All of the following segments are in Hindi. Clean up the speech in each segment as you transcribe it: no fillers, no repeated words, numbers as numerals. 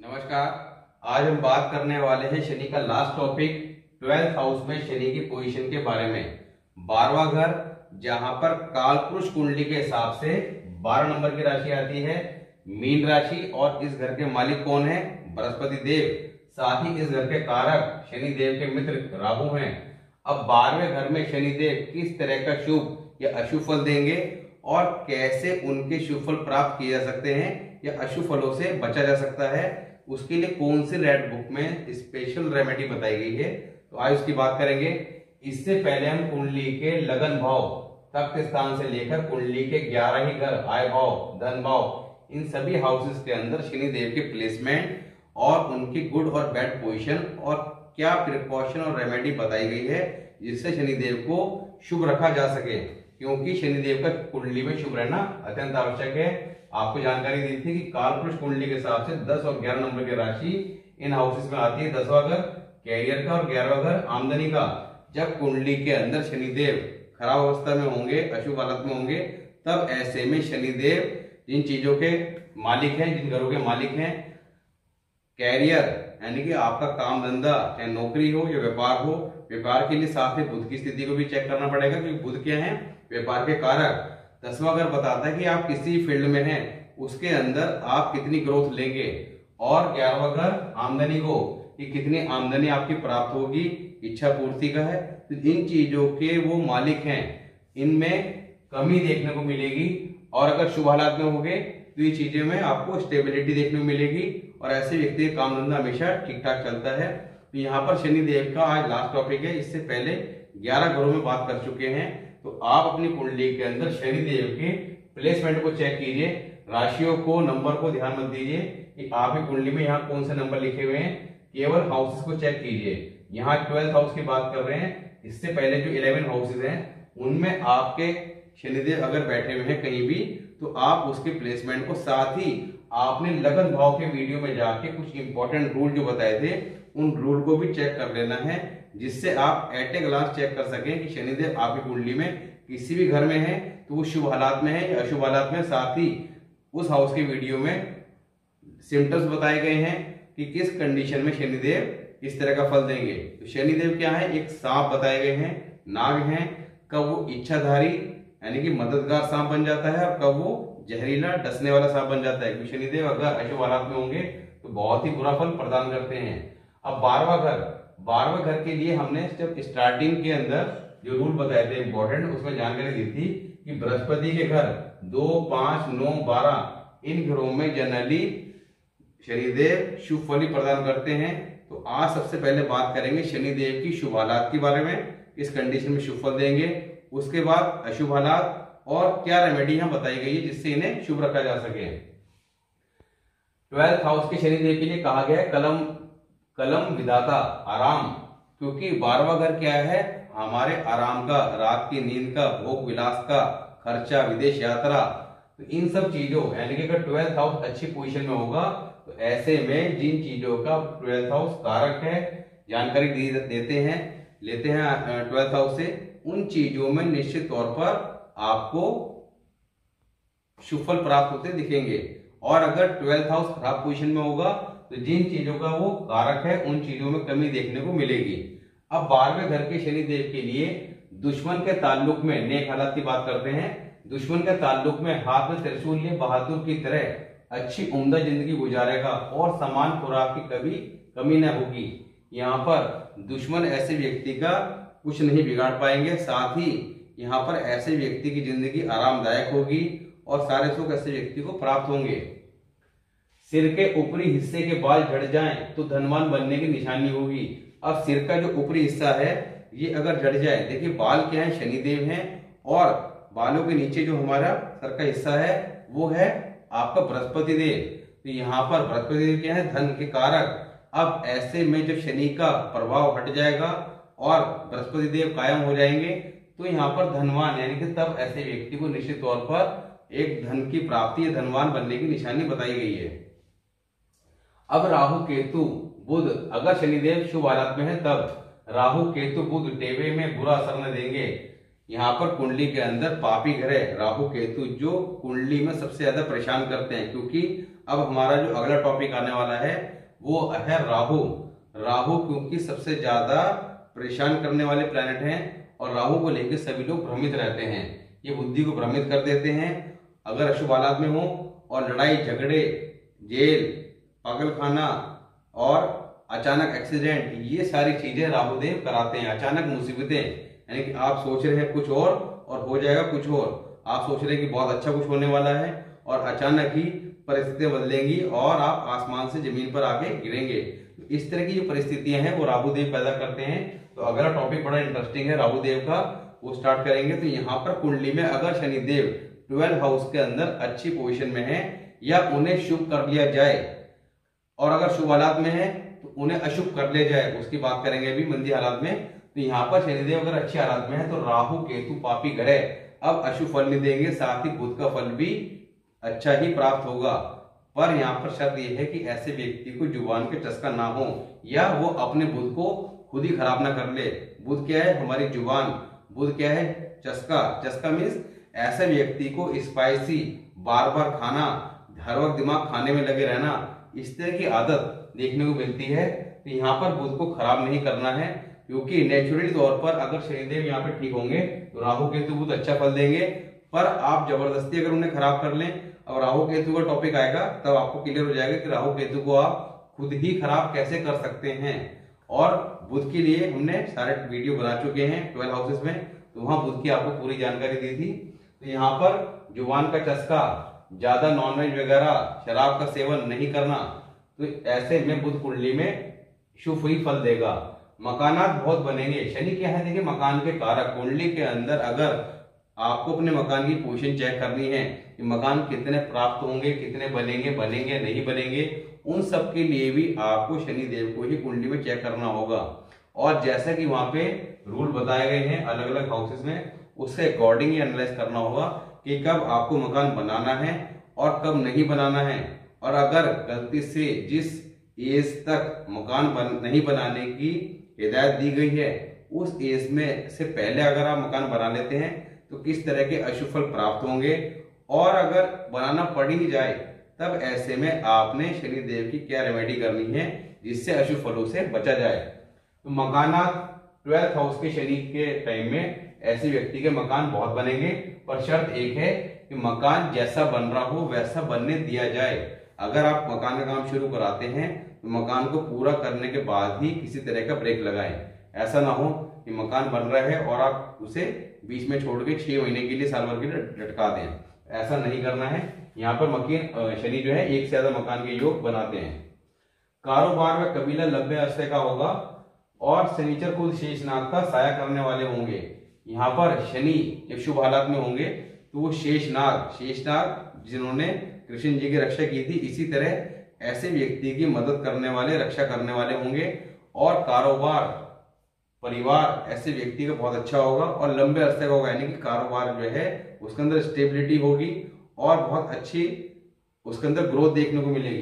नमस्कार। आज हम बात करने वाले हैं शनि का लास्ट टॉपिक 12th हाउस में शनि की पोजीशन के बारे में। 12वां घर जहां पर कालपुरुष कुंडली के हिसाब से 12 नंबर की राशि आती है, मीन राशि, और इस घर के मालिक कौन है? बृहस्पति देव। साथ ही इस घर के कारक शनि देव के मित्र राहु हैं। अब 12वें घर में शनि देव किस तरह का शुभ या अशुभ फल देंगे और कैसे उनके शुभ फल प्राप्त किए जा सकते हैं या अशुभ फलों से बचा जा सकता है, उसके लिए कौन सी रेड बुक में स्पेशल रेमेडी बताई गई है, तो आज उसकी बात करेंगे। इससे पहले हम कुंडली के लगन भाव, तख्त स्थान से लेकर कुंडली के 11 ही घर, आय भाव, धन भाव, इन सभी हाउसेस के अंदर शनि देव के प्लेसमेंट और उनकी गुड और बैड पोजीशन और क्या प्रिकॉशन और रेमेडी बताई गई है जिससे शनि देव को शुभ रखा जा सके, क्योंकि शनि देव का कुंडली में शुभ रहना अत्यंत आवश्यक है। आपको जानकारी दी थी कि कालपुरुष कुंडली के हिसाब से 10 और 11 नंबर की राशि इन हाउसेस में आती है। 10वां घर कैरियर का और 11वां घर आमदनी का। जब कुंडली के अंदर शनि देव खराब अवस्था में होंगे, अशुभ हालत में होंगे, तब ऐसे में शनि देव जिन चीजों के मालिक हैं, जिन घरों के मालिक हैं, कैरियर यानी कि आपका काम धंधा, चाहे नौकरी हो या व्यापार हो, व्यापार के लिए साथ में बुध की स्थिति को भी चेक करना पड़ेगा, क्योंकि बुध क्या है? व्यापार के कारक। 10वां घर बताता है कि आप किसी फील्ड में हैं उसके अंदर आप कितनी ग्रोथ लेंगे, और 11वां घर आमदनी को, कि कितनी आमदनी आपकी प्राप्त होगी, इच्छा पूर्ति का है। तो इन चीजों के वो मालिक हैं, इनमें कमी देखने को मिलेगी, और अगर शुभ हालात में होंगे तो ये चीजें में आपको स्टेबिलिटी देखने को मिलेगी और ऐसे व्यक्ति का काम धंधा हमेशा ठीक ठाक चलता है। तो यहाँ पर शनि देव का आज लास्ट टॉपिक है। इससे पहले 11 घरों में बात कर चुके हैं, तो आप अपनी कुंडली के अंदर शनि देव के प्लेसमेंट को चेक कीजिए, राशियों को, नंबर को ध्यान मत दीजिए कि आपकी कुंडली में यहाँ कौन से नंबर लिखे हुए हैं, केवल हाउसेस को चेक कीजिए। यहाँ 12th हाउस की बात कर रहे हैं, इससे पहले जो 11 हाउसेस हैं उनमें आपके शनिदेव अगर बैठे हुए हैं कहीं भी, तो आप उसके प्लेसमेंट को, साथ ही आपने लगन भाव के वीडियो में जाके कुछ इंपॉर्टेंट रूल जो बताए थे उन रूल को भी चेक कर लेना है, जिससे आप एट ए ग्लांस चेक कर सकें कि शनिदेव आपकी कुंडली में किसी भी घर में है तो वो शुभ हालात में है या अशुभ हालात में। साथ ही उस हाउस के वीडियो में सिम्टम्स बताए गए हैं कि किस कंडीशन में शनिदेव इस तरह का फल देंगे। तो शनिदेव क्या है? एक सांप बताए गए हैं, नाग हैं, कब वो इच्छाधारी यानी कि मददगार सांप बन जाता है और कब वो जहरीला डसने वाला सांप बन जाता है, क्योंकि शनिदेव अगर अशुभ हालात में होंगे तो बहुत ही बुरा फल प्रदान करते हैं। अब 12वां घर के लिए हमने जब स्टार्टिंग के अंदर जो रूल बताए थे इंपॉर्टेंट, उसमें जानकारी दी थी कि बृहस्पति के घर 2, 5, 9, 12 इन घरों में जनरली शनिदेव शुभ फल प्रदान करते हैं। तो आज सबसे पहले बात करेंगे शनिदेव की शुभ हालात के बारे में, किस कंडीशन में शुभ फल देंगे, उसके बाद अशुभ हालात और क्या रेमेडी यहाँ बताई गई है जिससे इन्हें शुभ रखा जा सके। 12th हाउस के शनिदेव के लिए कहा गया है कलम विधाता, आराम, क्योंकि 12वां घर क्या है? हमारे आराम का, रात की नींद का, भोग विलास का, खर्चा, विदेश यात्रा, तो इन सब चीजों यानी कि अगर 12th हाउस अच्छी पोजीशन में होगा तो ऐसे में जिन चीजों का 12th हाउस कारक है, जानकारी लेते हैं 12th हाउस से, उन चीजों में निश्चित तौर पर आपको शुभ फल प्राप्त होते दिखेंगे। और अगर 12th हाउस खराब पोजीशन में होगा तो जिन चीजों का वो कारक है उन चीजों में कमी देखने को मिलेगी। अब 12वें घर के शनि देव के लिए दुश्मन के ताल्लुक में नेक हालात की बात करते हैं। दुश्मन के ताल्लुक में हाथ में त्रिशूल लिए बहादुर की तरह अच्छी उम्दा जिंदगी गुजारेगा और समान खुराक की कभी कमी न होगी। यहाँ पर दुश्मन ऐसे व्यक्ति का कुछ नहीं बिगाड़ पाएंगे। साथ ही यहाँ पर ऐसे व्यक्ति की जिंदगी आरामदायक होगी और सारे सुख ऐसे व्यक्ति को प्राप्त होंगे। सिर के ऊपरी हिस्से के बाल झड़ जाएं तो धनवान बनने की निशानी होगी। अब सिर का जो ऊपरी हिस्सा है ये अगर झड़ जाए, देखिए बाल क्या है? शनिदेव हैं, और बालों के नीचे जो हमारा सर का हिस्सा है वो है आपका बृहस्पति देव। तो यहाँ पर बृहस्पति देव क्या है? धन के कारक। अब ऐसे में जब शनि का प्रभाव हट जाएगा और बृहस्पति देव कायम हो जाएंगे तो यहाँ पर धनवान यानी कि तब ऐसे व्यक्ति को निश्चित तौर पर एक धन की प्राप्ति या धनवान बनने की निशानी बताई गई है। अब राहु केतु बुध, अगर शनिदेव शुभ हालत में है तब राहु केतु बुध टेवे में बुरा असर न देंगे। यहाँ पर कुंडली के अंदर पापी ग्रह राहु केतु जो कुंडली में सबसे ज्यादा परेशान करते हैं, क्योंकि अब हमारा जो अगला टॉपिक आने वाला है वो है राहु। राहु क्योंकि सबसे ज्यादा परेशान करने वाले प्लैनेट हैं और राहु को लेकर सभी लोग भ्रमित रहते हैं। ये बुद्धि को भ्रमित कर देते हैं। अगर अशुभ हालात में हो और लड़ाई झगड़े, जेल, पागलखाना और अचानक एक्सीडेंट, ये सारी चीजें राहुदेव कराते हैं। अचानक मुसीबतें, यानी कि आप सोच रहे हैं कुछ और हो जाएगा कुछ और। आप सोच रहे हैं कि बहुत अच्छा कुछ होने वाला है और अचानक ही परिस्थितियां बदलेंगी और आप आसमान से जमीन पर आके गिरेंगे। तो इस तरह की जो परिस्थितियां हैं वो राहुदेव पैदा करते हैं। तो अगला टॉपिक बड़ा इंटरेस्टिंग है राहुदेव का, वो स्टार्ट करेंगे। तो यहाँ पर कुंडली में अगर शनिदेव 12 हाउस के अंदर अच्छी पोजीशन में है या उन्हें शुभ कर लिया जाए, और अगर शुभ हालात में है तो उन्हें अशुभ कर लिया जाए, उसकी बात करेंगे अभी मंदी हालात में। तो यहाँ पर शनिदेव अगर अच्छी हालात में है तो राहु केतु पापी ग्रह अब अशुभ फल नहीं देंगे, साथ ही बुध का फल भी अच्छा ही प्राप्त होगा। पर यहाँ पर शर्त यह है कि ऐसे व्यक्ति को जुबान के चस्का ना हो या वो अपने बुध को खुद ही खराब ना कर ले। बुध क्या है? हमारी जुबान। बुध क्या है? चस्का। चस्का मीन्स ऐसे व्यक्ति को स्पाइसी बार बार खाना, हर वक्त दिमाग खाने में लगे रहना, इस तरह की आदत देखने को मिलती है। तो यहाँ पर बुध को खराब नहीं करना है, क्योंकि नेचुरली तौर पर अगर शनिदेव यहाँ पे ठीक होंगे तो राहु केतु बुध अच्छा फल देंगे। पर आप जबरदस्ती अगर उन्हें खराब कर लें, अब राहु केतु का टॉपिक आएगा तब आपको क्लियर हो जाएगा कि राहु केतु को आप खुद ही खराब कैसे कर सकते हैं। और बुध के लिए हमने सारे वीडियो बना चुके हैं 12 हाउसेस में, तो वहां बुध की आपको पूरी जानकारी दी थी। तो यहाँ पर जुबान का चस्का, ज्यादा नॉनवेज वगैरह, शराब का सेवन नहीं करना, तो ऐसे में बुध कुंडली में शुभ ही फल देगा। मकानात बहुत बनेंगे। शनि क्या है? देखिए मकान के कारक। कुंडली के अंदर अगर आपको अपने मकान की पोजीशन चेक करनी है कि मकान कितने प्राप्त होंगे, कितने बनेंगे नहीं बनेंगे, उन सब के लिए भी आपको शनि देव को ही कुंडली में चेक करना होगा। और जैसा कि वहां पे रूल बताए गए हैं अलग अलग हाउसेस में, उससे अकॉर्डिंग ही एनालाइज करना होगा कि कब आपको मकान बनाना है और कब नहीं बनाना है। और अगर गलती से जिस एज तक मकान नहीं बनाने की हिदायत दी गई है उस एज में से पहले अगर आप मकान बना लेते हैं तो किस तरह के अशुभ फल प्राप्त होंगे। और अगर बनाना पड़ ही जाए तब ऐसे में आपने शनि देव की क्या रेमेडी करनी है जिससे अशुभ फलों से बचा जाए। तो मकानात 12th हाउस के शनि के टाइम में ऐसे व्यक्ति के मकान बहुत बनेंगे, पर शर्त एक है कि मकान जैसा बन रहा हो वैसा बनने दिया जाए। अगर आप मकान का काम शुरू कराते हैं तो मकान को पूरा करने के बाद ही किसी तरह का ब्रेक लगाएं। ऐसा ना हो कि मकान बन रहा है और आप उसे बीच में छोड़ के 6 महीने के लिए, साल भर के लिए लटका दें। ऐसा नहीं करना है। यहाँ पर शनि जो है एक से ज्यादा मकान के योग बनाते हैं। कारोबार में कबीला 90 अरसे का होगा और शनिचर खुद शेषनाग का साया करने वाले होंगे। यहाँ पर शनि जब शुभ हालात में होंगे तो वो शेषनाग जिन्होंने कृष्ण जी की रक्षा की थी, इसी तरह ऐसे व्यक्ति की मदद करने वाले, रक्षा करने वाले होंगे। और कारोबार, परिवार ऐसे व्यक्ति का बहुत अच्छा होगा और लंबे अरसे का होगा, यानी कि कारोबार जो है उसके अंदर स्टेबिलिटी होगी और बहुत अच्छी उसके अंदर ग्रोथ देखने को मिलेगी।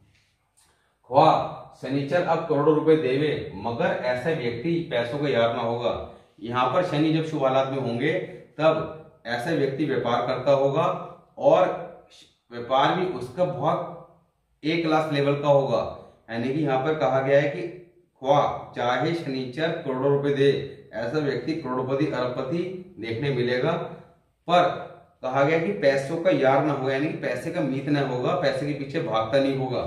ख्वाह शनिचर अब करोड़ों रुपए देवे, मगर ऐसा व्यक्ति पैसों का यार ना होगा। यहाँ पर शनि जब शुभ हालात में होंगे तब ऐसा व्यक्ति व्यापार करता होगा और व्यापार भी उसका बहुत A क्लास लेवल का होगा। यानी कि यहाँ पर कहा गया है कि ख्वाह चाहे शनिचर करोड़ों रुपए दे, ऐसा व्यक्ति करोड़पति अरबपति देखने मिलेगा। पर कहा गया कि पैसों का यार ना होगा, यानी कि पैसे का मीत ना होगा, पैसे के पीछे भागता नहीं होगा।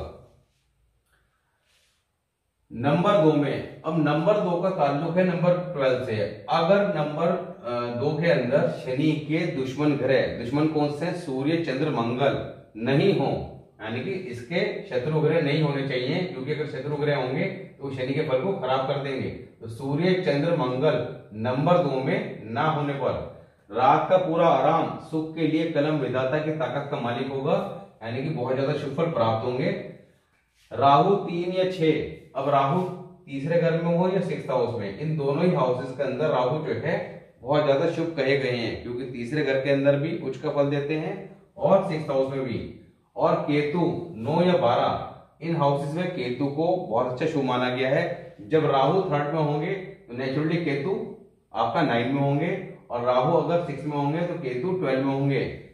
नंबर 2 में, अब नंबर 2 का ताल्लुक है नंबर 12 से। अगर नंबर 2 के अंदर शनि के दुश्मन ग्रह, दुश्मन कौन से? सूर्य, चंद्र, मंगल नहीं हो, यानी कि इसके शत्रु ग्रह नहीं होने चाहिए, क्योंकि अगर शत्रु ग्रह होंगे तो शनि के फल को खराब कर देंगे। तो सूर्य, चंद्र, मंगल नंबर 2 में ना होने पर रात का पूरा आराम सुख के लिए कलम विधाता की ताकत का मालिक होगा, यानी कि बहुत ज्यादा शुभ फल प्राप्त होंगे। राहु 3 या 6, अब राहु तीसरे घर में हो या 6th हाउस में, इन दोनों ही हाउसेस के अंदर राहु जो है बहुत ज्यादा शुभ कहे गए हैं, क्योंकि तीसरे घर के अंदर भी उच्च का फल देते हैं और 6th हाउस में भी। और केतु 9 या 12, इन हाउसेस में केतु को बहुत अच्छा शुभ माना गया है। जब राहु 3rd में होंगे तो नेचुरली केतु आपका 9 में होंगे, और राहु अगर 6 में होंगे तो केतु 12 में होंगे।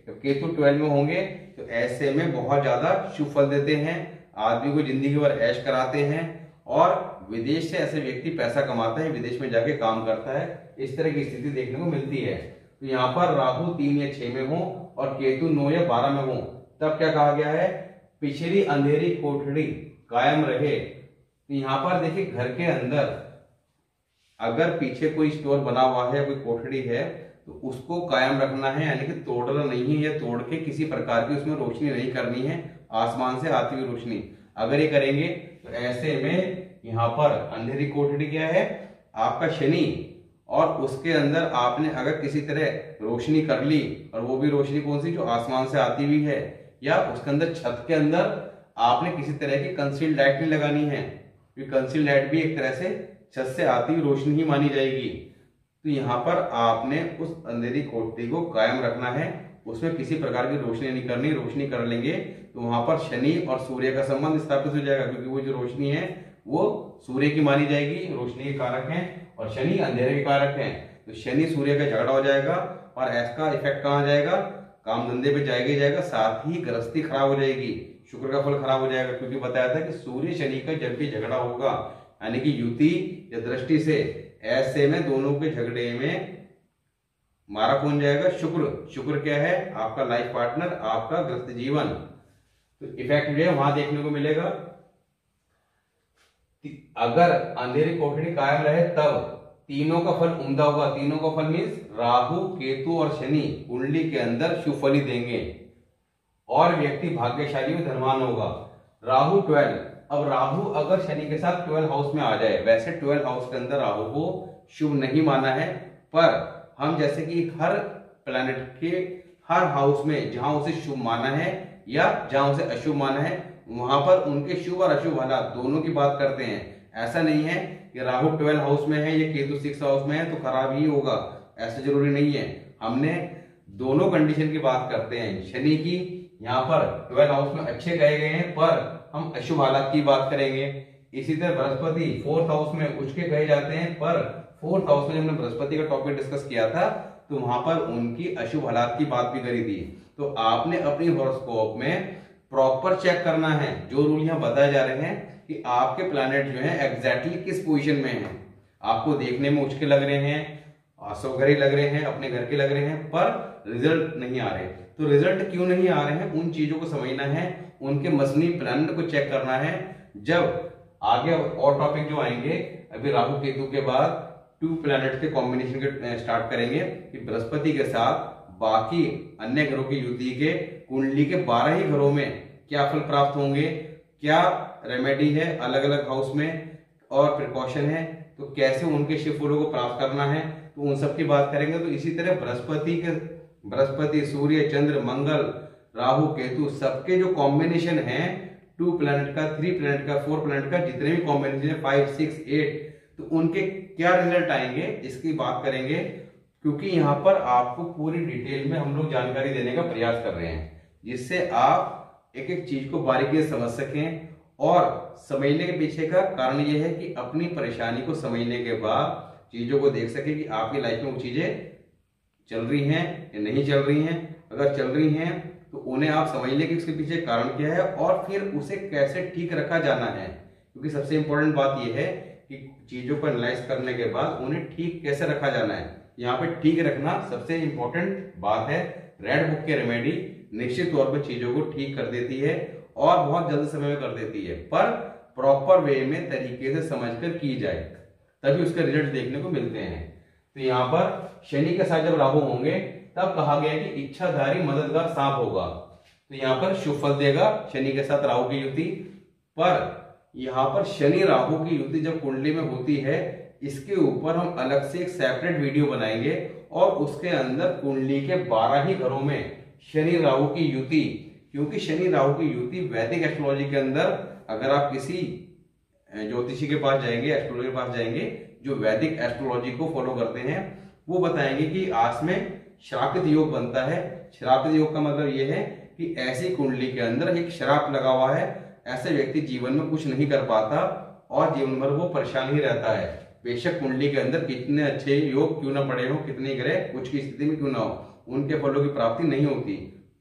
जब केतु 12 में होंगे तो ऐसे में बहुत ज्यादा शुभ फल देते हैं, आदमी को जिंदगी भर ऐश कराते हैं और विदेश से ऐसे व्यक्ति पैसा कमाता है, विदेश में जाके काम करता है, इस तरह की स्थिति देखने को मिलती है। तो यहाँ पर राहु 3 या 6 में हो और केतु 9 या 12 में हो तब क्या कहा गया है, पिछली अंधेरी कोठरी कायम रहे। तो यहाँ पर देखिए घर के अंदर अगर पीछे कोई स्टोर बना हुआ है, कोई कोठरी है, तो उसको कायम रखना है, यानी कि तोड़ना नहीं है या तोड़ के किसी प्रकार की उसमें रोशनी नहीं करनी है, आसमान से आती हुई रोशनी। अगर ये करेंगे तो ऐसे में यहाँ पर अंधेरी कोठरी क्या है, आपका शनि, और उसके अंदर आपने अगर किसी तरह रोशनी कर ली, और वो भी रोशनी कौन सी, जो आसमान से आती हुई है, या उसके अंदर छत के अंदर आपने किसी तरह की कंसील्ड लाइट नहीं लगानी है, क्योंकि कंसील्ड लाइट भी एक तरह से छत से आती हुई रोशनी ही मानी जाएगी। तो यहाँ पर आपने उस अंधेरी कोठरी को कायम रखना है, उसमें किसी प्रकार की रोशनी नहीं करनी। रोशनी कर लेंगे तो वहां पर शनि और सूर्य का संबंध स्थापित हो जाएगा, क्योंकि वो जो रोशनी है वो सूर्य की मानी जाएगी, रोशनी के कारक हैं, और शनि अंधेरे के कारक हैं। तो शनि सूर्य का झगड़ा हो जाएगा और इसका इफेक्ट कहाँ जाएगा, काम धंधे पे जाएगा ही जाएगा, साथ ही गृहस्थी खराब हो जाएगी, शुक्र का फल खराब हो जाएगा, क्योंकि बताया था कि सूर्य शनि का जब भी झगड़ा होगा, यानी कि युति या दृष्टि से, ऐसे में दोनों के झगड़े में मारा कौन जाएगा, शुक्र। शुक्र क्या है, आपका लाइफ पार्टनर, आपका ग्रस्त जीवन। तो इफेक्ट जो है वहां देखने को मिलेगा। अगर अंधेरी कोठरी कायम रहे तब तीनों का फल उम्दा होगा। तीनों का फल मीन्स राहु, केतु और शनि कुंडली के अंदर शुभ फल ही देंगे और व्यक्ति भाग्यशाली व धनवान होगा। राहु 12, अब राहु अगर शनि के साथ 12 हाउस में आ जाए, वैसे 12 हाउस के अंदर राहु को शुभ नहीं माना है, पर हम जैसे कि हर प्लैनेट के हर हाउस में जहां उसे शुभ माना है या जहां उसे अशुभ माना है, वहां पर उनके शुभ और अशुभ हालात दोनों की बात करते हैं। ऐसा नहीं है कि राहु 12 हाउस में है या केतु 6 हाउस में है तो खराब ही होगा, ऐसा जरूरी नहीं है। हमने दोनों कंडीशन की बात करते हैं। शनि की यहाँ पर 12 हाउस में अच्छे कहे गए हैं, पर हम अशुभ हालात की बात करेंगे। इसी तरह बृहस्पति 4th हाउस में उसके कहे जाते हैं, पर 4th हाउस में हमने बृहस्पति का टॉपिक डिस्कस किया था तो वहां पर उनकी अशुभ हालात की बात भी करी थी। तो आपने अपनी हॉरोस्कोप में प्रॉपर चेक करना है, जो रूल यहाँ बताए जा रहे हैं कि आपके प्लैनेट जो है एग्जैक्टली किस पोजीशन में है। आपको देखने में उचके लग रहे हैं, असौगरी लग रहे हैं, अपने घर के लग रहे हैं, पर रिजल्ट नहीं आ रहे। तो रिजल्ट क्यों नहीं आ रहे हैं, उन चीजों को समझना है, उनके मसनी प्लैनेट को चेक करना है। जब आगे और टॉपिक जो आएंगे, अभी राहु केतु के बाद 2 प्लैनेट के कॉम्बिनेशन के स्टार्ट करेंगे कि बृहस्पति के साथ बाकी अन्य ग्रहों की युति के कुंडली के 12 ही घरों में क्या फल प्राप्त होंगे, क्या रेमेडी है अलग अलग हाउस में और प्रिकॉशन है, तो कैसे उनके शिव फलों को प्राप्त करना है, तो उन सब की बात करेंगे। तो इसी तरह बृहस्पति, सूर्य, चंद्र, मंगल, राहु, केतु सबके जो कॉम्बिनेशन है, 2 प्लैनेट का, 3 प्लैनेट का, 4 प्लैनेट का, जितने भी कॉम्बिनेशन है 5, 6, 8, तो उनके क्या रिजल्ट आएंगे इसकी बात करेंगे, क्योंकि यहाँ पर आपको पूरी डिटेल में हम लोग जानकारी देने का प्रयास कर रहे हैं, जिससे आप एक एक चीज को बारीकी से समझ सकें। और समझने के पीछे का कारण यह है कि अपनी परेशानी को समझने के बाद चीजों को देख सके कि आपकी लाइफ में वो चीजें चल रही हैं या नहीं चल रही हैं। अगर चल रही हैं तो उन्हें आप समझ लें कि उसके पीछे कारण क्या है और फिर उसे कैसे ठीक रखा जाना है, क्योंकि सबसे इंपॉर्टेंट बात यह है कि चीजों को एनालाइज करने के बाद उन्हें ठीक कैसे रखा जाना है। यहाँ पे ठीक रखना सबसे इंपॉर्टेंट बात है। रेड बुक की रेमेडी निश्चित तौर पर चीजों को ठीक कर देती है और बहुत जल्द समय में कर देती है, पर प्रॉपर वे में तरीके से समझकर की जाए तभी उसके रिजल्ट देखने को मिलते हैं। तो यहाँ पर शनि के साथ जब राहु होंगे तब कहा गया कि इच्छाधारी मददगार सांप होगा, तो यहाँ पर शुभ फल देगा शनि के साथ राहु की युति। पर यहाँ पर शनि राहु की युति जब कुंडली में होती है, इसके ऊपर हम अलग से एक सेपरेट वीडियो बनाएंगे और उसके अंदर कुंडली के 12 ही घरों में शनि राहु की युति, क्योंकि शनि राहु की युति वैदिक एस्ट्रोलॉजी के अंदर, अगर आप किसी ज्योतिषी के पास जाएंगे, एस्ट्रोलॉजी के पास जाएंगे जो वैदिक एस्ट्रोलॉजी को फॉलो करते हैं, वो बताएंगे कि आज में श्रापित योग बनता है। श्रापित योग का मतलब यह है कि ऐसी कुंडली के अंदर एक श्राप लगा हुआ है, ऐसे व्यक्ति जीवन में कुछ नहीं कर पाता और जीवन भर वो परेशान ही रहता है। बेशक कुंडली के अंदर कितने अच्छे योग क्यों ना पड़े हो, कितने ग्रह कुछ की स्थिति में क्यों ना हो, उनके फलों की प्राप्ति नहीं होती।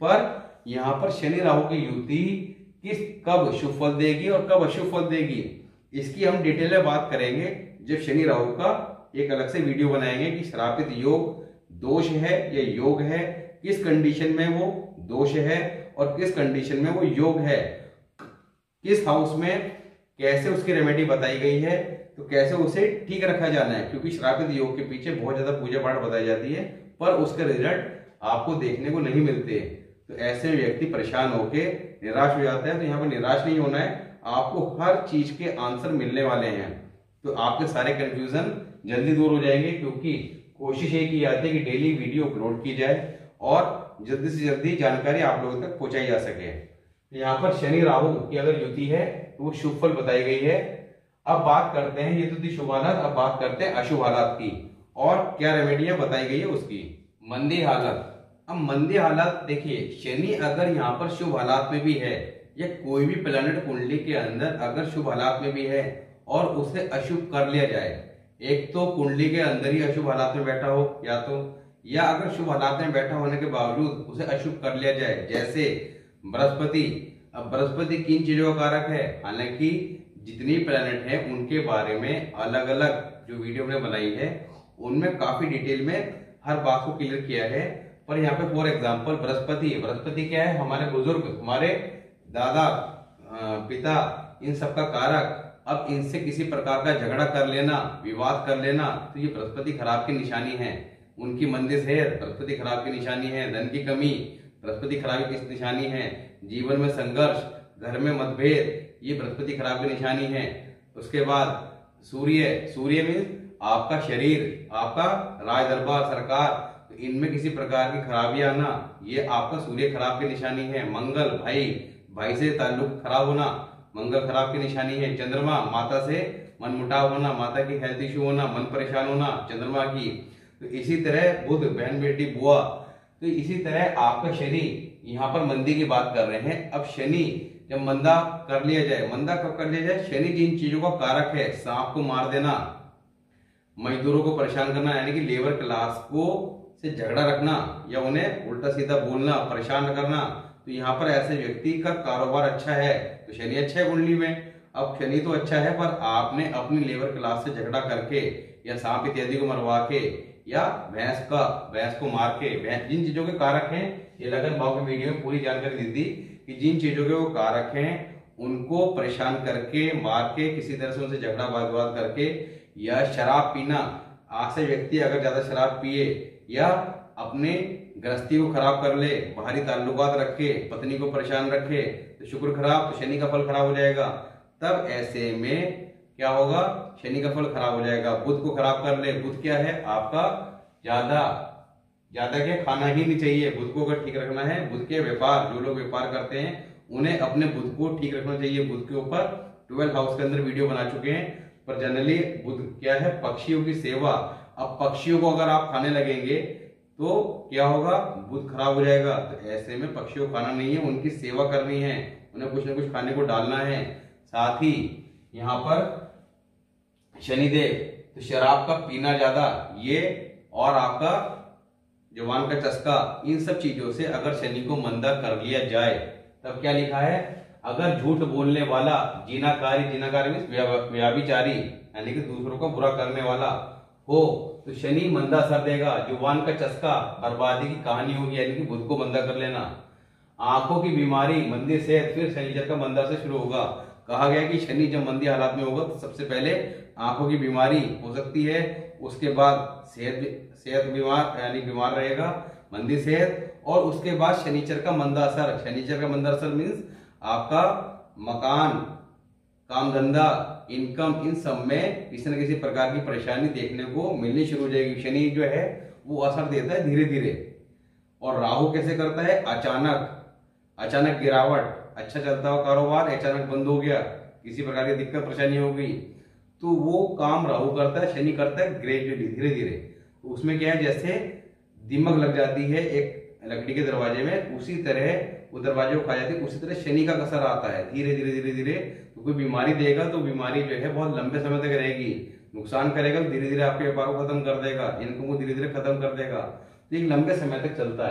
पर यहाँ पर शनि राहु की युति किस कब शुभ फल देगी और कब अशुभ फल देगी, इसकी हम डिटेल में बात करेंगे जब शनि राहु का एक अलग से वीडियो बनाएंगे कि श्रापित योग दोष है या योग है, किस कंडीशन में वो दोष है और किस कंडीशन में वो योग है, किस हाउस में कैसे उसकी रेमेडी बताई गई है, तो कैसे उसे ठीक रखा जाना है। क्योंकि श्रापित योग के पीछे बहुत ज्यादा पूजा पाठ बताई जाती है पर उसके रिजल्ट आपको देखने को नहीं मिलते, तो ऐसे व्यक्ति परेशान होके निराश हो जाते हैं। तो यहाँ पर निराश नहीं होना है, आपको हर चीज के आंसर मिलने वाले हैं, तो आपके सारे कंफ्यूजन जल्दी दूर हो जाएंगे। क्योंकि कोशिश ये की जाती है कि डेली वीडियो अपलोड की जाए और जल्दी से जल्दी जानकारी आप लोगों तक पहुंचाई जा सके। यहाँ पर शनि राहु की अगर युति है तो वो शुभ फल बताई गई है। अब बात करते हैं, ये तो थी शुभ हालत, अब बात करते हैं अशुभ हालत की और क्या रेमेडियां बताई गई है उसकी। मंदी हालत। अब मंदी हालत देखिए, शनि अगर यहाँ पर शुभ हालात में भी है या कोई भी प्लैनेट कुंडली के अंदर अगर शुभ हालात में भी है और उसे अशुभ कर लिया जाए, एक तो कुंडली के अंदर ही अशुभ हालात में बैठा हो या अगर शुभ हालात में बैठा होने के बावजूद उसे अशुभ कर लिया जाए, जैसे बृहस्पति। अब बृहस्पति किन चीजों का कारक है, हालांकि जितनी प्लैनेट है उनके बारे में अलग अलग जो वीडियो हमने बनाई है उनमें काफी डिटेल में हर बात को क्लियर किया है। पर यहाँ पे फॉर एग्जांपल बृहस्पति क्या है, हमारे बुजुर्ग, हमारे दादा पिता, इन सब का कारक। अब इनसे किसी प्रकार का झगड़ा कर लेना, विवाद कर लेना, तो ये बृहस्पति खराब की निशानी है। उनकी मंदी सेहत बृहस्पति खराब की निशानी है। धन की कमी बृहस्पति खराब की निशानी है। जीवन में संघर्ष, घर में मतभेद, ये बृहस्पति खराब की निशानी है। उसके बाद सूर्य मीन्स आपका शरीर, आपका राज दरबार सरकार, तो इनमें किसी प्रकार की खराबी आना, ये आपका सूर्य खराब की निशानी है। मंगल, भाई से ताल्लुक खराब होना, मंगल खराब की निशानी है। चंद्रमा, माता से मनमुटाव होना, माता की हेल्थ इश्यू होना, मन परेशान होना चंद्रमा की। तो इसी तरह बुध, बहन बेटी बुआ, तो इसी तरह आपका शनि, यहाँ पर मंदी की बात कर रहे हैं। अब शनि जब मंदा कर लिया जाए, मंदा कब कर लिया जाए, शनि जिन चीजों का कारक है, सांप को मार देना, मजदूरों को परेशान करना, यानी कि लेबर क्लास को से झगड़ा रखना या उन्हें उल्टा सीधा बोलना, परेशान करना, तो यहाँ पर ऐसे व्यक्ति का कारोबार अच्छा है, तो शनि अच्छा है कुंडली में। अब शनि तो अच्छा है पर आपने अपनी लेबर क्लास से झगड़ा करके या सांप इत्यादि को मरवा के या भैंस को मार के, जिन चीजों के कारक हैं, ये लगन भाव के वीडियो में पूरी जानकारी दी थी कि जिन चीजों के वो कारक हैं उनको परेशान करके, मार के, किसी तरह से उनसे झगड़ा वाद करके, या शराब पीना, आज से व्यक्ति अगर ज्यादा शराब पिए या अपने गृहस्थी को खराब कर ले, बाहरी ताल्लुकात रखे, पत्नी को परेशान रखे, तो शुक्र खराब, तो शनि का फल खराब हो जाएगा। तब ऐसे में क्या होगा, शनि का फल खराब हो जाएगा। बुध को खराब कर ले, बुध क्या है आपका, ज्यादा क्या खाना ही नहीं चाहिए। बुध को अगर ठीक रखना है, बुध के व्यापार, जो लोग व्यापार करते हैं उन्हें अपने बुध को ठीक रखना चाहिए। बुध के ऊपर 12 हाउस के अंदर वीडियो बना चुके हैं, पर जनरली बुध क्या है, पक्षियों की सेवा। अब पक्षियों को अगर आप खाने लगेंगे तो क्या होगा, बुध खराब हो जाएगा। तो ऐसे में पक्षियों को खाना नहीं है, उनकी सेवा करनी है, उन्हें कुछ ना कुछ खाने को डालना है। साथ ही यहाँ पर शनिदेव, तो शराब का पीना ज्यादा, ये और आपका जुबान का चस्का, इन सब चीजों से अगर शनि को मंदा कर लिया जाए, तब क्या लिखा है, अगर झूठ बोलने वाला, जीनाकारी मीन्स व्याभिचारी, यानी कि दूसरों को बुरा करने वाला हो, तो शनि मंदा असर देगा। जुबान का चस्का, बर्बादी की कहानी होगी, यानी कि बुध को मंदा कर लेना। आंखों की बीमारी, मंदी सेहत, फिर शनिचर का मंदा से शुरू होगा। कहा गया कि शनि जब मंदी हालात में होगा तो सबसे पहले आंखों की बीमारी हो सकती है, उसके बाद सेहत बीमार, यानी बीमार रहेगा, मंदी सेहत, और उसके बाद शनिचर का मंदा असर। शनिचर का मंदा असर मीन्स आपका मकान, काम धंधा, इनकम, इन सब में किसी न किसी प्रकार की परेशानी देखने को मिलनी शुरू हो जाएगी। शनि जो है वो असर देता है धीरे धीरे। और राहु कैसे करता है, अचानक गिरावट, अच्छा चलता हुआ कारोबार अचानक बंद हो गया, किसी प्रकार की दिक्कत परेशानी हो गई, तो वो काम राहु करता है, शनि करता है ग्रेजुअली, धीरे धीरे। तो उसमें क्या है, जैसे दीमक लग जाती है एक लकड़ी के दरवाजे में, उसी तरह वो दरवाजे को खा जाती है, उसी तरह शनि का असर आता है धीरे धीरे। तो कोई बीमारी देगा तो बीमारी जो है बहुत लंबे समय तक रहेगी, नुकसान करेगा, धीरे धीरे आपके व्यापार को खत्म कर देगा, इनकम को धीरे धीरे खत्म कर देगा, तो एक लंबे समय तक चलता है।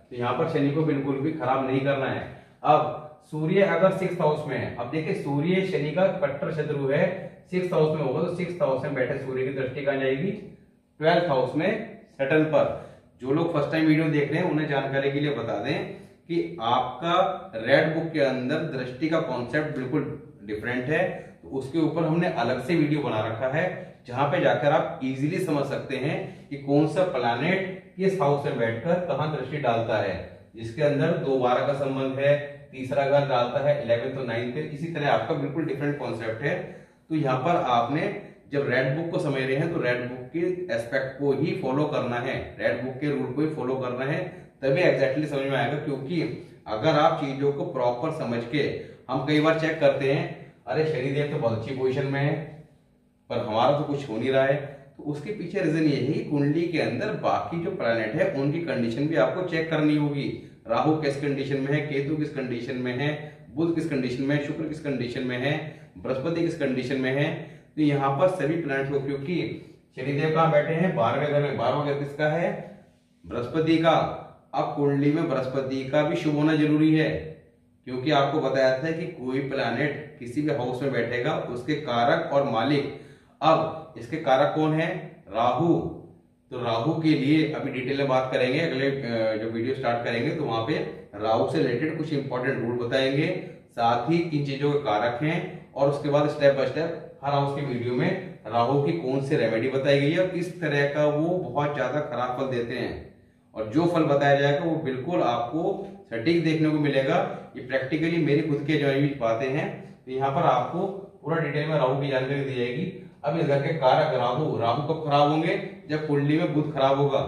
तो यहाँ पर शनि को बिल्कुल भी खराब नहीं करना है। अब सूर्य अगर 6th हाउस में है, अब देखिए सूर्य शनि का कट्टर शत्रु है, 6th हाउस में होगा तो 6th हाउस में बैठे सूर्य की दृष्टि कहां जाएगी, 12th हाउस में सैटर्न पर। जो लोग फर्स्ट टाइम वीडियो देख रहे हैं उन्हें जानकारी के लिए बता दें कि आपका रेड बुक के अंदर दृष्टि का कॉन्सेप्ट बिल्कुल डिफरेंट है, तो उसके ऊपर हमने अलग से वीडियो बना रखा है, जहां पे जाकर आप इजीली समझ सकते हैं कि कौन सा प्लैनेट किस हाउस में बैठकर कहां दृष्टि डालता है, जिसके अंदर 2-12 का संबंध है, तीसरा घर डालता है 11th और 9th पे। इसी तरह आपका बिल्कुल डिफरेंट कॉन्सेप्ट है। तो यहाँ पर आपने जब रेड बुक को समझ रहे हैं तो रेड बुक के एस्पेक्ट को ही फॉलो करना है, रेड बुक के रूल को ही फॉलो करना है, तभी एग्जैक्टली समझ में आएगा। क्योंकि अगर आप चीजों को प्रॉपर समझ के, हम कई बार चेक करते हैं अरे शनिदेव तो बहुत अच्छी पोजीशन में है पर हमारा तो कुछ हो नहीं रहा है, तो उसके पीछे रीजन ये है कि कुंडली के अंदर बाकी जो प्लैनेट है उनकी कंडीशन भी आपको चेक करनी होगी। राहु किस कंडीशन में है, केतु किस कंडीशन में है, बुध किस कंडीशन में है, शुक्र किस कंडीशन में है, बृहस्पति किस कंडीशन में है। तो यहाँ पर सभी प्लैनेट को, क्योंकि शनिदेव कहाँ बैठे हैं, 12वें घर में, 12वां घर किसका है, बृहस्पति का। अब कुंडली में बृहस्पति का भी शुभ होना जरूरी है, क्योंकि आपको बताया था कि कोई प्लैनेट किसी भी हाउस में बैठेगा उसके कारक और मालिक। अब इसके कारक कौन है, राहु। तो राहु के लिए अभी डिटेल में बात करेंगे, अगले जो वीडियो स्टार्ट करेंगे तो वहां पे राहु से रिलेटेड कुछ इंपॉर्टेंट रूल बताएंगे, साथ ही किन चीजों के कारक हैं, और उसके बाद स्टेप बाय स्टेप हर हाउस की वीडियो में राहु की कौन सी रेमेडी बताई गई है और किस तरह का वो बहुत ज्यादा खराब फल देते हैं, और जो फल बताया जाएगा वो बिल्कुल आपको सटीक देखने को मिलेगा। ये प्रैक्टिकली मेरी खुद के जो बातें हैं, तो यहाँ पर आपको पूरा डिटेल में राहु की जानकारी दी जाएगी। अब इस घर के कारक राहु, राहु कब खराब होंगे, जब कुंडली में बुध खराब होगा।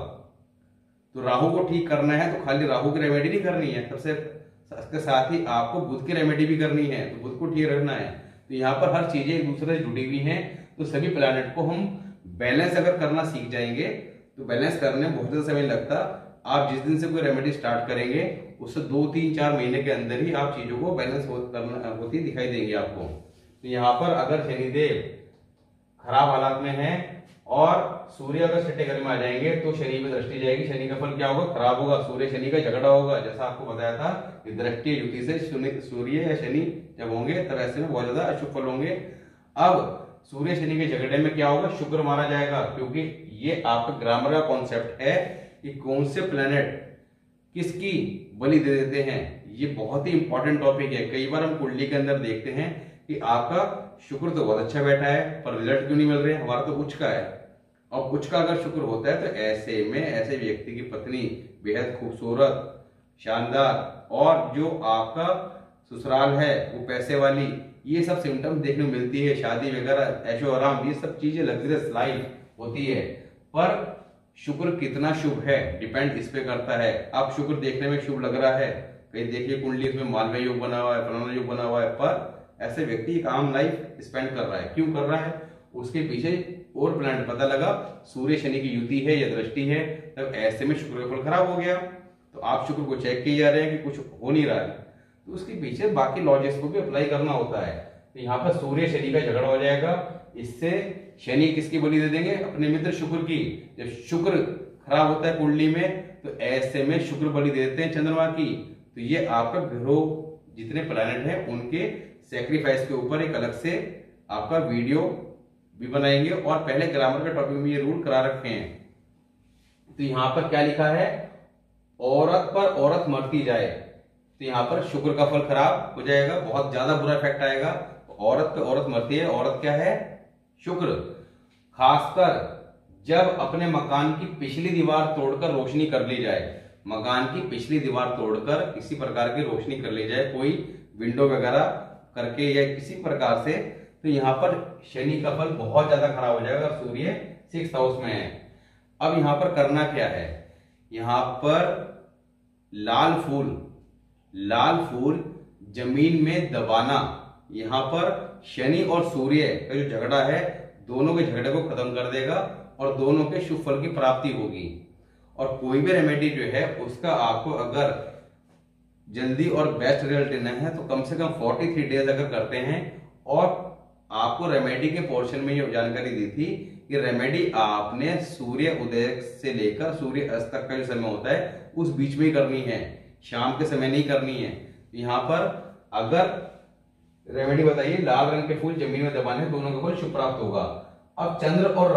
तो राहु को ठीक करना है तो खाली राहु की रेमेडी नहीं करनी है, सबसे इसके साथ ही आपको बुध की रेमेडी भी करनी है, तो बुध को ठीक रखना है। तो यहाँ पर हर चीजें एक दूसरे से जुड़ी हुई हैं, तो सभी प्लैनेट को हम बैलेंस अगर करना सीख जाएंगे तो बैलेंस करने में बहुत ज्यादा समय लगता। आप जिस दिन से कोई रेमेडी स्टार्ट करेंगे उससे 2-3-4 महीने के अंदर ही आप चीजों को बैलेंस होती दिखाई देंगी आपको। तो यहाँ पर अगर शनिदेव खराब हालात में है और सूर्य अगर छठे घर में आ जाएंगे तो शनि में दृष्टि जाएगी, शनि का फल क्या होगा, खराब होगा, सूर्य शनि का झगड़ा होगा। जैसा आपको बताया था कि दृष्टि युति से सूर्य या शनि जब होंगे तब ऐसे में बहुत ज्यादा अशुभ फल होंगे। अब सूर्य शनि के झगड़े में क्या होगा, शुक्र मारा जाएगा, क्योंकि ये आपका ग्रामर का कॉन्सेप्ट है कि कौन से प्लैनेट किसकी बलि दे देते हैं। ये बहुत ही इंपॉर्टेंट टॉपिक है। कई बार हम कुंडली के अंदर देखते हैं कि आपका शुक्र तो बहुत अच्छा बैठा है पर रिजल्ट क्यों नहीं मिल रहे, हमारा तो उच्च का है। और उच्च का अगर शुक्र होता है तो ऐसे में ऐसे व्यक्ति की पत्नी बेहद खूबसूरत, शानदार, और जो आपका ससुराल है वो पैसे वाली, ये सब सिम्टम्स देखने को मिलती है। शादी वगैरह, ऐशो आराम, ये सब चीजें लग्जरियस लाइफ होती है। पर शुक्र कितना शुभ है डिपेंड इस पे करता है। अब शुक्र देखने में शुभ लग रहा है, कहीं देखिए कुंडली इसमें मालवीय योग बना हुआ है, फलाना योग बना हुआ है, पर ऐसे व्यक्ति एक आम लाइफ स्पेंड कर रहा है। क्यों कर रहा है, उसके पीछे और प्लैनेट पता लगा, सूर्य शनि की युति है या दृष्टि है, तब ऐसे में शुक्र का फल खराब हो गया। तो आप शुक्र को चेक किए जा रहे हैं कि कुछ हो नहीं रहा है, तो उसके पीछे बाकी लॉजिक्स को भी अप्लाई करना होता है। तो यहाँ पर सूर्य शनि का झगड़ा हो जाएगा, इससे शनि किसकी बलि दे देंगे, अपने मित्र शुक्र की। जब शुक्र खराब होता है कुंडली में तो ऐसे में शुक्र बलि दे देते हैं चंद्रमा की। तो ये आपका ग्रह जितने प्लैनेट हैं उनके सैक्रिफाइस के ऊपर एक अलग से आपका वीडियो भी बनाएंगे, और पहले ग्रामर के टॉपिक में ये रूल करा रखे हैं। तो यहाँ पर क्या लिखा है, औरत पर औरत मरती जाए, तो यहाँ पर शुक्र का फल खराब हो जाएगा, बहुत ज्यादा बुरा इफेक्ट आएगा। औरत पे औरत मरती है, औरत क्या है, शुक्र। खासकर जब अपने मकान की पिछली दीवार तोड़कर रोशनी कर ली जाए, मकान की पिछली दीवार तोड़कर किसी प्रकार की रोशनी कर ली जाए, कोई विंडो वगैरह करके या किसी प्रकार से, तो यहाँ पर शनि का फल बहुत ज्यादा खराब हो जाएगा। सूर्य 6th हाउस में है। अब यहाँ पर करना क्या है, यहाँ पर लाल फूल जमीन में दबाना, यहाँ पर शनि और सूर्य का जो झगड़ा है दोनों के झगड़े को खत्म कर देगा और दोनों के शुभ फल की प्राप्ति होगी। और कोई भी रेमेडी जो है उसका आपको अगर जल्दी और बेस्ट रिजल्ट लेना है तो कम से कम 43 डेज अगर करते हैं, और आपको रेमेडी के पोर्शन में ये जानकारी दी थी कि रेमेडी आपने सूर्य उदय से लेकर सूर्य अस्त तक का जो समय होता है उस बीच में ही करनी है, शाम के समय नहीं करनी है। यहाँ पर अगर रेमेडी बताइए, लाल रंग के फूल जमीन में दबाने, दोनों का फल शुभ प्राप्त होगा। अब चंद्र और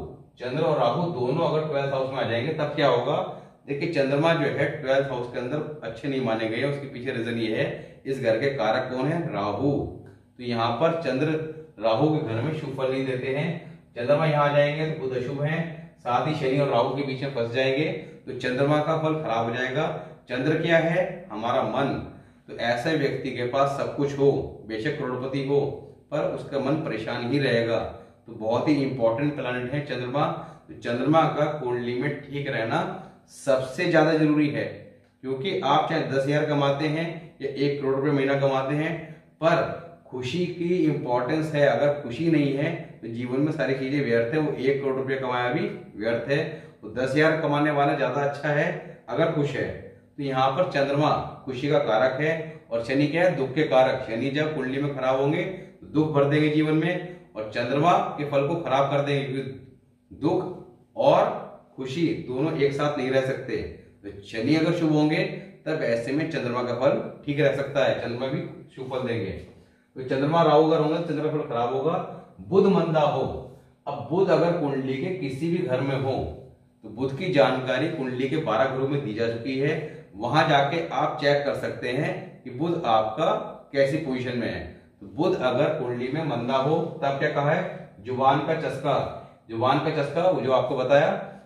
राहु दोनों अगर 12th हाउस में आ जाएंगे तब क्या होगा? देखिए चंद्रमा जो है 12th हाउस के अंदर अच्छे नहीं माने गए, उसके पीछे रीजन ये है, इस घर के कारक कौन है? राहु। तो यहाँ पर चंद्र राहु के घर में शुभ फल नहीं देते हैं। चंद्रमा यहाँ आ जाएंगे तो बुध अशुभ है, साथ ही शनि और राहु के बीच में फंस जाएंगे तो चंद्रमा का फल खराब हो जाएगा। चंद्र क्या है? हमारा मन। तो ऐसे व्यक्ति के पास सब कुछ हो, बेशक करोड़पति हो, पर उसका मन परेशान ही रहेगा। तो बहुत ही इंपॉर्टेंट प्लैनेट है चंद्रमा। तो चंद्रमा का कुंडली में ठीक रहना सबसे ज्यादा जरूरी है, क्योंकि आप चाहे 10,000 कमाते हैं या 1 करोड़ रुपए महीना कमाते हैं, पर खुशी की इंपॉर्टेंस है। अगर खुशी नहीं है तो जीवन में सारी चीजें व्यर्थ है। वो 1 करोड़ रुपया कमाया भी व्यर्थ है। तो 10,000 कमाने वाला ज्यादा अच्छा है अगर खुश है। तो यहाँ पर चंद्रमा खुशी का कारक है और शनि क्या है? दुख के कारक। शनि जब कुंडली में खराब होंगे तो दुख भर देंगे जीवन में, और चंद्रमा के फल को खराब कर देंगे, क्योंकि दुख और खुशी दोनों एक साथ नहीं रह सकते। तो शनि अगर शुभ होंगे तब ऐसे में चंद्रमा का फल ठीक रह सकता है, चंद्रमा भी शुभ फल देंगे। तो चंद्रमा राहु अगर होंगे तो चंद्रमा का फल खराब होगा। बुध मंदा हो, अब बुध अगर कुंडली के किसी भी घर में हो तो बुध की जानकारी कुंडली के 12 घरों में दी जा चुकी है। वहां जाके आप चेक कर सकते हैं कि बुध आपका कैसी पोजीशन में है। तो बुध अगर कुंडली में मंदा हो तब क्या कहा है? जुबान का चस्का। जुबान का चस्का वो जो आपको बताया,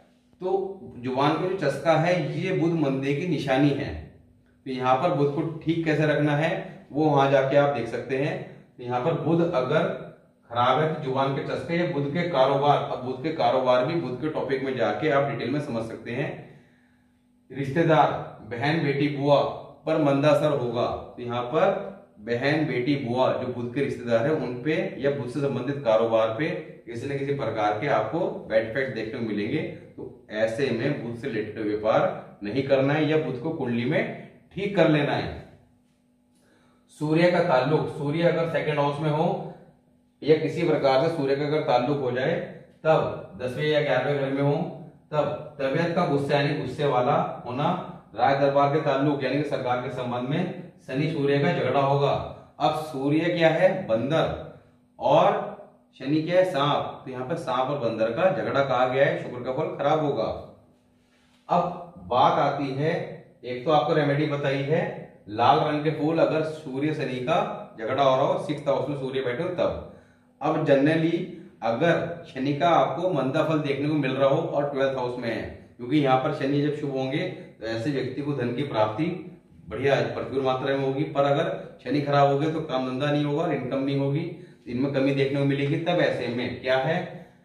तो जुबान का जो चस्का है ये बुध मंदे की निशानी है। तो यहाँ पर बुध को ठीक कैसे रखना है वो वहां जाके आप देख सकते हैं। तो यहाँ पर बुध अगर खराब है तो जुबान के चस्के या बुध के कारोबार, अब बुध के कारोबार भी बुध के टॉपिक में जाके आप डिटेल में समझ सकते हैं। रिश्तेदार, बहन बेटी बुआ पर मंदा असर होगा। तो यहाँ पर बहन बेटी बुआ जो बुध के रिश्तेदार है उन पे या बुध से संबंधित कारोबार पे किसी न किसी प्रकार के आपको बैड इफेक्ट देखने को मिलेंगे। तो ऐसे में बुध से रिलेटेड व्यापार नहीं करना है या बुध को कुंडली में ठीक कर लेना है। सूर्य का ताल्लुक, सूर्य अगर 2nd हाउस में हो या किसी प्रकार से सूर्य का अगर ताल्लुक हो जाए तब 10वें या 11वें घर में हो तब तबियत का गुस्से यानी गुस्से वाला होना, राज दरबार के ताल्लुक यानी कि सरकार के संबंध में शनि सूर्य का झगड़ा होगा। अब सूर्य क्या है? बंदर, और शनि क्या है? सांप। तो यहाँ पर सांप और बंदर का झगड़ा कहा गया है, शुक्र का फल खराब होगा। अब बात आती है, एक तो आपको रेमेडी बताई है, लाल रंग के फूल अगर सूर्य शनि का झगड़ा हो रहा हो, 6th हाउस में सूर्य बैठे हो तब। अब जनरली अगर शनि का आपको मंदा फल देखने को मिल रहा हो और 12th हाउस में है, क्योंकि यहाँ पर शनि जब शुभ होंगे तो ऐसे व्यक्ति को धन की प्राप्ति बढ़िया प्रचुर मात्रा में होगी। पर अगर शनि खराब हो गए तो काम धंधा नहीं होगा और इनकम नहीं होगी, इनमें कमी देखने को मिलेगी। तब ऐसे में क्या है?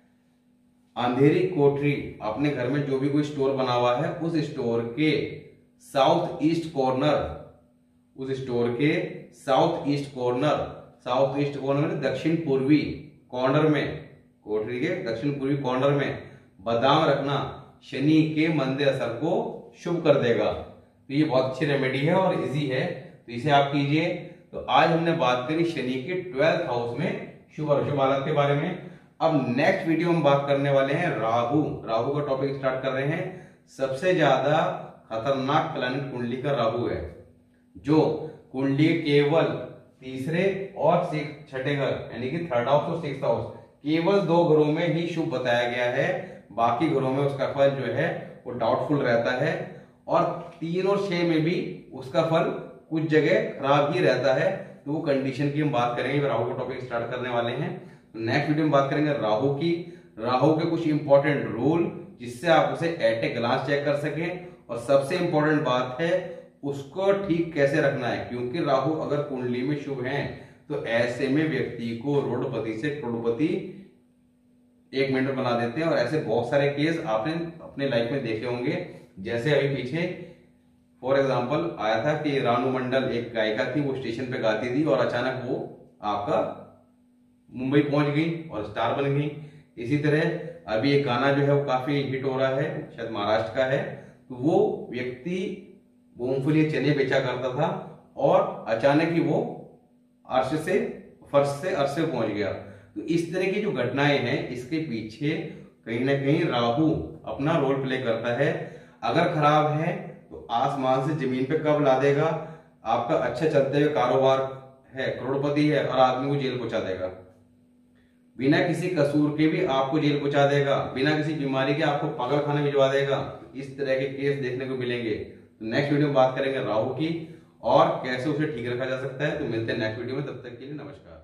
अंधेरी कोठरी, अपने घर में जो भी कोई स्टोर बना हुआ है उस स्टोर के साउथ ईस्ट कॉर्नर, उस स्टोर के साउथ ईस्ट कॉर्नर में दक्षिण पूर्वी कॉर्नर में, कोठरी के दक्षिण पूर्वी कॉर्नर में बादाम रखना शनि के मंदे असर को शुभ कर देगा। तो ये बहुत अच्छी रेमेडी है और इजी है, तो इसे आप कीजिए। तो आज हमने बात करी शनि के 12th हाउस में शुभ और अशुभ हालत के बारे में। अब नेक्स्ट वीडियो में बात करने वाले हैं राहु का टॉपिक स्टार्ट कर रहे हैं। सबसे ज्यादा खतरनाक प्लैनेट कुंडली का राहु है, जो कुंडली केवल 3रे और 6ठे घर यानी कि 3rd हाउस और 6th हाउस केवल 2 घरों में ही शुभ बताया गया है। बाकी घरों में उसका फल जो है वो डाउटफुल रहता है, और 3 और 6 में भी उसका फल कुछ जगह खराब ही रहता है। तो वो कंडीशन की हम बात करेंगे, राहु का टॉपिक स्टार्ट करने वाले हैं। तो नेक्स्ट वीडियो में बात करेंगे राहु की, राहु के कुछ इंपॉर्टेंट रूल जिससे आप उसे एट ए ग्लांस चेक कर सकें, और सबसे इंपॉर्टेंट बात है उसको ठीक कैसे रखना है, क्योंकि राहु अगर कुंडली में शुभ हैं तो ऐसे में व्यक्ति को रोडपति से करोड़पति 1 मिनट बना देते हैं। और ऐसे बहुत सारे केस आपने अपने लाइफ में देखे होंगे। जैसे अभी पीछे फॉर एग्जांपल आया था कि रानू मंडल एक गायिका थी, वो स्टेशन पे गाती थी और अचानक वो आपका मुंबई पहुंच गई और स्टार बन गई। इसी तरह अभी एक गाना जो है वो काफी हिट हो रहा है, शायद महाराष्ट्र का है। तो वो व्यक्ति मूंगफली चने बेचा करता था और अचानक ही वो फर्श से अर्श से पहुंच गया। तो इस तरह की जो घटनाएं हैं इसके पीछे कहीं ना कहीं राहु अपना रोल प्ले करता है। अगर खराब है तो आसमान से जमीन पे कब ला देगा। आपका अच्छा चलते हुए कारोबार है, करोड़पति है, और आदमी को जेल पहुंचा देगा। बिना किसी कसूर के भी आपको जेल पहुंचा देगा, बिना किसी बीमारी के आपको पागल खाने भिजवा देगा। इस तरह के केस देखने को मिलेंगे। तो नेक्स्ट वीडियो में बात करेंगे राहु की और कैसे उसे ठीक रखा जा सकता है। तो मिलते हैं नेक्स्ट वीडियो में, तब तक के लिए नमस्कार।